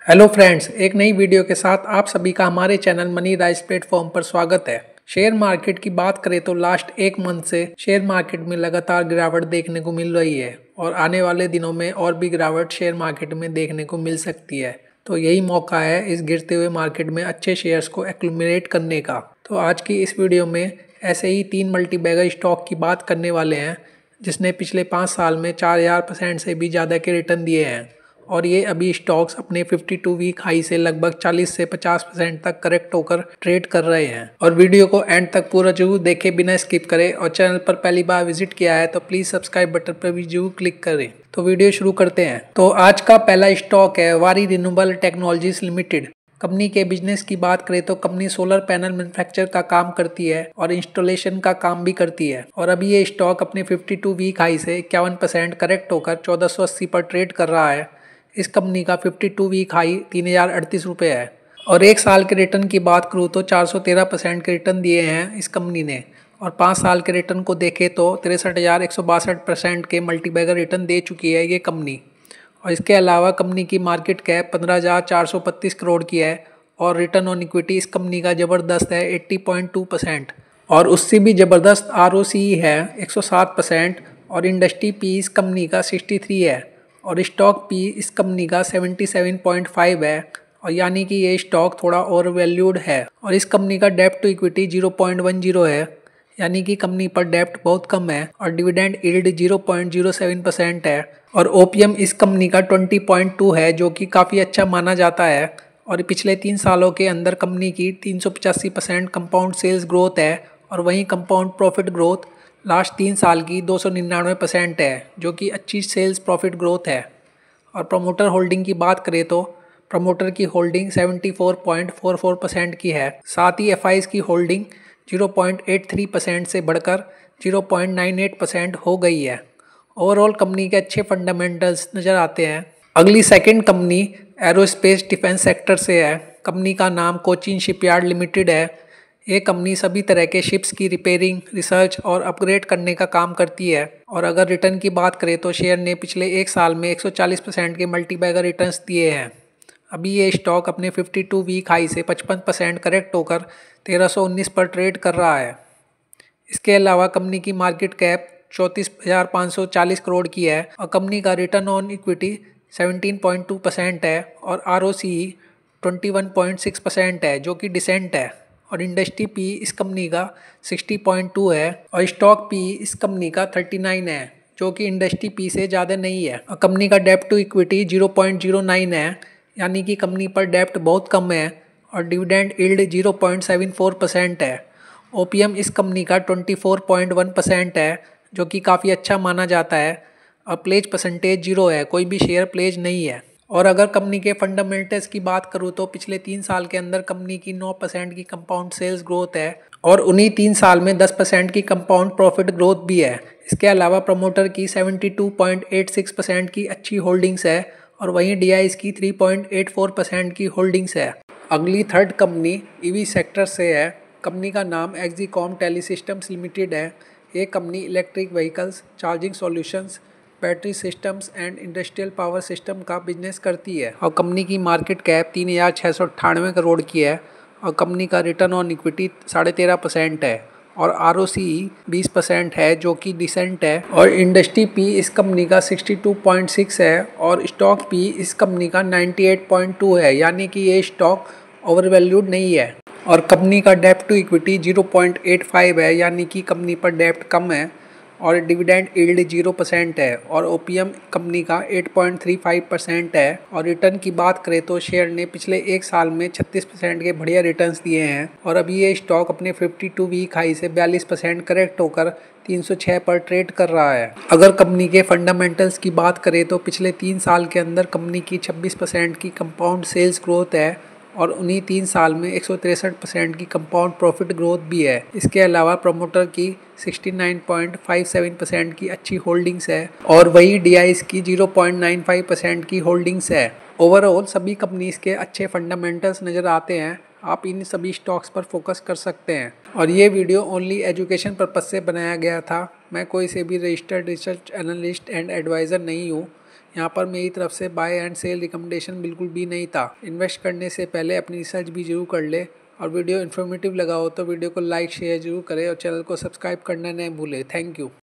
Hello friends, एक नई video के साथ आप सभी का हमारे चैनल मनी राइज प्लेटफॉर्म पर स्वागत है। शेयर मार्केट की बात करें तो लास्ट एक मंथ से शेयर मार्केट में लगातार गिरावट देखने को मिल रही है और आने वाले दिनों में और भी गिरावट शेयर मार्केट में देखने को मिल सकती है। तो यही मौका है इस गिरते हुए मार्केट में अच्छे शेयर्स को एक्यूमुलेट करने का। तो आज की इस वीडियो में ऐसे ही 3 मल्टी बैगर स्टॉक की बात करने वाले हैं जिसने पिछले 5 साल में 4000% से भी ज़्यादा के रिटर्न दिए हैं और ये अभी स्टॉक्स अपने 52 वीक हाई से लगभग 40 से 50% तक करेक्ट होकर ट्रेड कर रहे हैं। और वीडियो को एंड तक पूरा जरूर देखें बिना स्किप करें और चैनल पर पहली बार विजिट किया है तो प्लीज सब्सक्राइब बटन पर भी जरूर क्लिक करें। तो वीडियो शुरू करते हैं। तो आज का पहला स्टॉक है Waaree renewable technologies limited. Company के बिजनेस की बात करें तो कंपनी सोलर पैनल मैन्युफैक्चर का काम करती है और इंस्टॉलेशन का काम भी करती है और अभी ये स्टॉक अपने 52 वीक हाई से 51% करेक्ट होकर 1480 पर ट्रेड कर रहा है। इस कंपनी का 52 वीक हाई 3038 रुपये है और एक साल के रिटर्न की बात करूँ तो 413% के रिटर्न दिए हैं इस कंपनी ने और 5 साल के रिटर्न को देखें तो 63,162% के मल्टीबैगर रिटर्न दे चुकी है ये कंपनी। और इसके अलावा कंपनी की मार्केट कैप 15,432 करोड़ की है और रिटर्न ऑन इक्विटी इस कंपनी का ज़बरदस्त है 80.2% और उससे भी ज़बरदस्त ROCE है 107% और इंडस्ट्री पी इस कंपनी का 63 है और स्टॉक पी इस कंपनी का 77.5 है और यानी कि ये स्टॉक थोड़ा ओवर वैल्यूड है और इस कंपनी का डेप्ट टू इक्विटी 0.10 है यानी कि कंपनी पर डेप्ट बहुत कम है और डिविडेंड यील्ड 0.07% है और ओपीएम इस कंपनी का 20.2 है जो कि काफ़ी अच्छा माना जाता है और पिछले 3 सालों के अंदर कंपनी की 385% कंपाउंड सेल्स ग्रोथ है और वहीं कंपाउंड प्रॉफिट ग्रोथ लास्ट 3 साल की 299% है जो कि अच्छी सेल्स प्रॉफिट ग्रोथ है। और प्रमोटर होल्डिंग की बात करें तो प्रमोटर की होल्डिंग 74.44% की है। साथ ही एफआईज की होल्डिंग 0.83% से बढ़कर 0.98% हो गई है। ओवरऑल कंपनी के अच्छे फंडामेंटल्स नज़र आते हैं। अगली second company aerospace defence sector से है। कंपनी का नाम कोचिन शिपयार्ड लिमिटेड है। ये कंपनी सभी तरह के शिप्स की रिपेयरिंग, रिसर्च और अपग्रेड करने का काम करती है और अगर रिटर्न की बात करें तो शेयर ने पिछले एक साल में 140% के मल्टीबैगर रिटर्न्स दिए हैं। अभी ये स्टॉक अपने 52 वीक हाई से 55% करेक्ट होकर 1319 पर ट्रेड कर रहा है। इसके अलावा कंपनी की मार्केट कैप 34,540 करोड़ की है और कंपनी का रिटर्न ऑन इक्विटी 17.2% है और ROCE 21.6% है जो कि डिसेंट है और इंडस्ट्री पी इस कंपनी का 60.2 है और स्टॉक पी इस कंपनी का 39 है जो कि इंडस्ट्री पी से ज़्यादा नहीं है और कंपनी का डेप्ट टू इक्विटी 0.09 है यानी कि कंपनी पर डेप्ट बहुत कम है और डिविडेंड यील्ड 0.74% है। ओपीएम इस कंपनी का 24.1% है जो कि काफ़ी अच्छा माना जाता है और प्लेज परसेंटेज 0 है, कोई भी शेयर प्लेज नहीं है। और अगर कंपनी के फंडामेंटल्स की बात करूँ तो पिछले 3 साल के अंदर कंपनी की 9% की कंपाउंड सेल्स ग्रोथ है और उन्हीं 3 साल में 10% की कंपाउंड प्रॉफिट ग्रोथ भी है। इसके अलावा प्रमोटर की 72.86% की अच्छी होल्डिंग्स है और वहीं डीआईएस की 3.84% की होल्डिंग्स है। अगली थर्ड कंपनी ईवी सेक्टर से है। कंपनी का नाम एक्जीकॉम टेलीसिस्टम्स लिमिटेड है। ये company electric vehicles, charging solutions, battery systems and industrial power system का बिजनेस करती है और कंपनी की मार्केट कैप 3,698 करोड़ की है और कंपनी का रिटर्न ऑन इक्विटी 13.5% है और ROCE 20% है जो कि डिसेंट है और इंडस्ट्री पी इस कंपनी का 62.6 है और स्टॉक पी इस कंपनी का 98.2 है यानी कि ये स्टॉक ओवर वैल्यूड नहीं है और कंपनी का डेप्ट टू इक्विटी 0.85 है यानी कि कंपनी पर डेप्ट कम है और डिविडेंड यील्ड 0% है और ओपीएम कंपनी का 8.35% है और रिटर्न की बात करें तो शेयर ने पिछले एक साल में 36% के बढ़िया रिटर्न्स दिए हैं और अभी ये स्टॉक अपने 52 वीक हाई से 42% करेक्ट होकर 306 पर ट्रेड कर रहा है। अगर कंपनी के फंडामेंटल्स की बात करें तो पिछले 3 साल के अंदर कंपनी की 26% की कंपाउंड सेल्स ग्रोथ है और उन्हीं 3 साल में 163% की कंपाउंड प्रॉफिट ग्रोथ भी है। इसके अलावा प्रमोटर की 69.57% की अच्छी होल्डिंग्स है और वही डीआईएस की 0.95% की होल्डिंग्स है। ओवरऑल सभी कंपनीज के अच्छे फंडामेंटल्स नज़र आते हैं। आप इन सभी स्टॉक्स पर फोकस कर सकते हैं और ये वीडियो ओनली एजुकेशन पर्पस से बनाया गया था। मैं कोई से भी registered research analyst and advisor नहीं हूँ। यहाँ पर मेरी तरफ से बाय एंड सेल रिकमेंडेशन बिल्कुल भी नहीं था। इन्वेस्ट करने से पहले अपनी रिसर्च भी जरूर कर ले और वीडियो इन्फॉर्मेटिव लगा हो तो वीडियो को लाइक शेयर जरूर करें और चैनल को सब्सक्राइब करना नहीं भूले। Thank you.